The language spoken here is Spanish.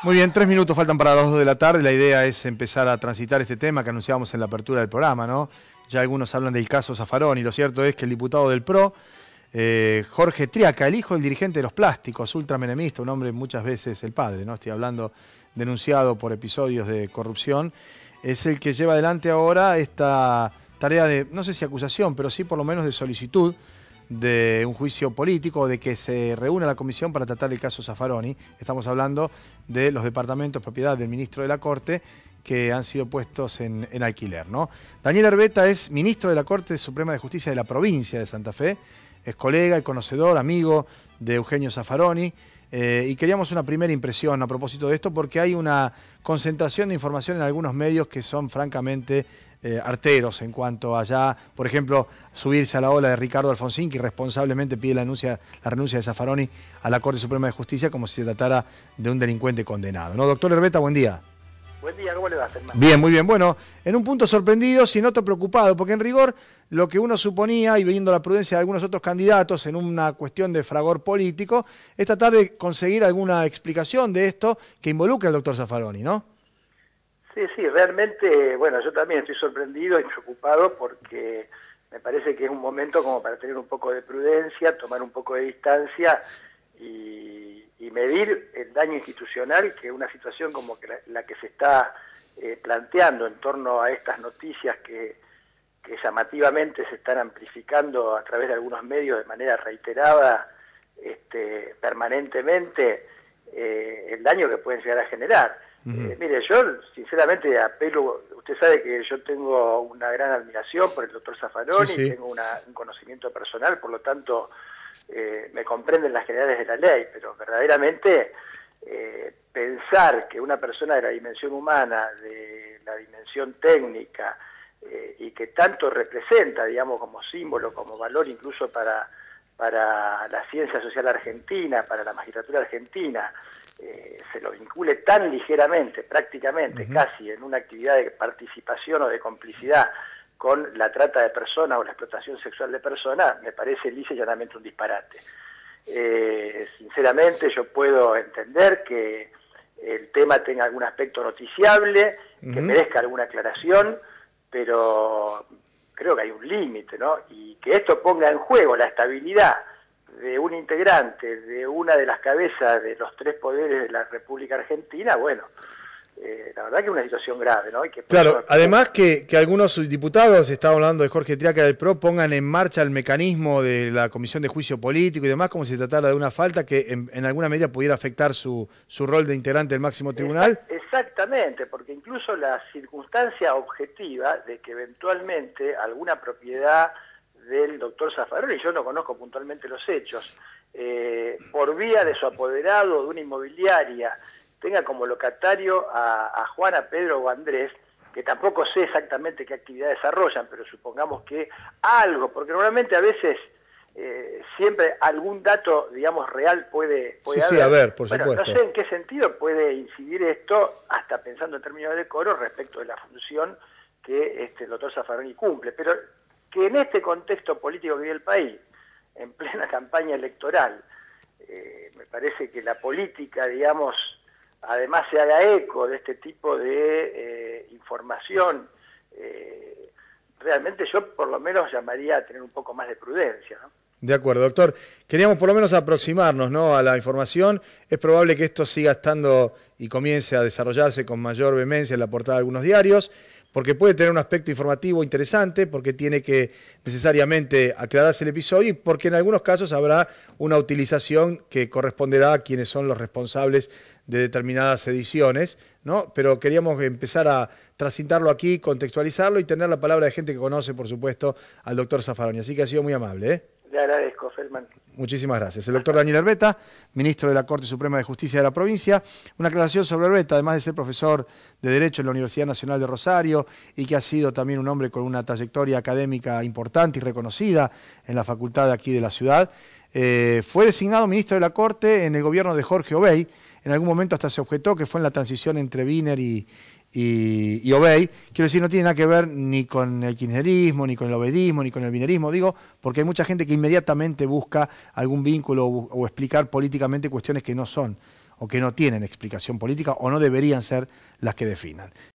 Muy bien, 3 minutos faltan para las 2 de la tarde. La idea es empezar a transitar este tema que anunciábamos en la apertura del programa, ¿no? Ya algunos hablan del caso Zaffaroni. Lo cierto es que el diputado del PRO, Jorge Triaca, el hijo del dirigente de los plásticos, ultramenemista, un hombre muchas veces el padre, ¿no? Estoy hablando, denunciado por episodios de corrupción, es el que lleva adelante ahora esta tarea de, no sé si acusación, pero sí por lo menos de solicitud de un juicio político, de que se reúna la comisión para tratar el caso Zaffaroni. Estamos hablando de los departamentos propiedad del ministro de la Corte que han sido puestos en alquiler, ¿no? Daniel Herbeta es ministro de la Corte Suprema de Justicia de la provincia de Santa Fe, es colega y conocedor, amigo de Eugenio Zaffaroni, y queríamos una primera impresión a propósito de esto porque hay una concentración de información en algunos medios que son francamente arteros en cuanto a ya, por ejemplo, subirse a la ola de Ricardo Alfonsín, que irresponsablemente pide la renuncia de Zaffaroni a la Corte Suprema de Justicia como si se tratara de un delincuente condenado, ¿no? Doctor Herbeta, buen día. Buen día, ¿cómo le va, hermano? Bien, muy bien. Bueno, en un punto sorprendido, sin otro preocupado, porque en rigor lo que uno suponía, y viendo la prudencia de algunos otros candidatos en una cuestión de fragor político, es tratar de conseguir alguna explicación de esto que involucre al doctor Zaffaroni, ¿no? Sí, realmente, bueno, yo también estoy sorprendido y preocupado porque me parece que es un momento como para tener un poco de prudencia, tomar un poco de distancia y medir el daño institucional que una situación como que la que se está planteando en torno a estas noticias que llamativamente se están amplificando a través de algunos medios de manera reiterada, permanentemente, el daño que pueden llegar a generar. Mire, yo sinceramente apelo, usted sabe que yo tengo una gran admiración por el doctor Zaffaroni, sí. Tengo un conocimiento personal, por lo tanto me comprenden las generales de la ley, pero verdaderamente pensar que una persona de la dimensión humana, de la dimensión técnica, y que tanto representa, digamos, como símbolo, como valor incluso para la ciencia social argentina, para la magistratura argentina, se lo vincule tan ligeramente, prácticamente, casi en una actividad de participación o de complicidad con la trata de personas o la explotación sexual de personas, me parece lisa y llanamente un disparate. Sinceramente yo puedo entender que el tema tenga algún aspecto noticiable, que merezca alguna aclaración, pero creo que hay un límite, ¿no? Y que esto ponga en juego la estabilidad de un integrante de una de las cabezas de los tres poderes de la República Argentina, bueno, la verdad que es una situación grave, ¿no? Y que claro, además que algunos diputados, estaba hablando de Jorge Triaca del PRO, pongan en marcha el mecanismo de la Comisión de Juicio Político y demás, como si se tratara de una falta que en alguna medida pudiera afectar su rol de integrante del máximo tribunal. Exactamente, porque incluso la circunstancia objetiva de que eventualmente alguna propiedad del doctor Zaffaroni, yo no conozco puntualmente los hechos, por vía de su apoderado de una inmobiliaria, tenga como locatario a Juana, Pedro o Andrés, que tampoco sé exactamente qué actividad desarrollan, pero supongamos que algo, porque normalmente a veces siempre algún dato, digamos, real puede haber. Sí, a ver, por supuesto. No sé en qué sentido puede incidir esto, hasta pensando en términos de decoro, respecto de la función que el doctor Zaffaroni cumple, pero que en este contexto político que vive el país, en plena campaña electoral, me parece que la política, digamos, además se haga eco de este tipo de información, realmente yo por lo menos llamaría a tener un poco más de prudencia, ¿no? De acuerdo, doctor. Queríamos por lo menos aproximarnos, ¿no?, a la información. Es probable que esto siga estando y comience a desarrollarse con mayor vehemencia en la portada de algunos diarios, porque puede tener un aspecto informativo interesante, porque tiene que necesariamente aclararse el episodio y porque en algunos casos habrá una utilización que corresponderá a quienes son los responsables de determinadas ediciones, ¿no? Pero queríamos empezar a transitarlo aquí, contextualizarlo y tener la palabra de gente que conoce, por supuesto, al doctor Zaffaroni. Así que ha sido muy amable, ¿eh? Le agradezco, Feldman. Muchísimas gracias. El doctor Daniel Herbeta, ministro de la Corte Suprema de Justicia de la provincia. Una aclaración sobre Herbeta, además de ser profesor de Derecho en la Universidad Nacional de Rosario y que ha sido también un hombre con una trayectoria académica importante y reconocida en la facultad de aquí de la ciudad, fue designado ministro de la Corte en el gobierno de Jorge Obey. En algún momento hasta se objetó que fue en la transición entre Wiener y Obey. Quiero decir, no tiene nada que ver ni con el kirchnerismo, ni con el obeidismo, ni con el wienerismo, digo, porque hay mucha gente que inmediatamente busca algún vínculo o explicar políticamente cuestiones que no son o que no tienen explicación política o no deberían ser las que definan.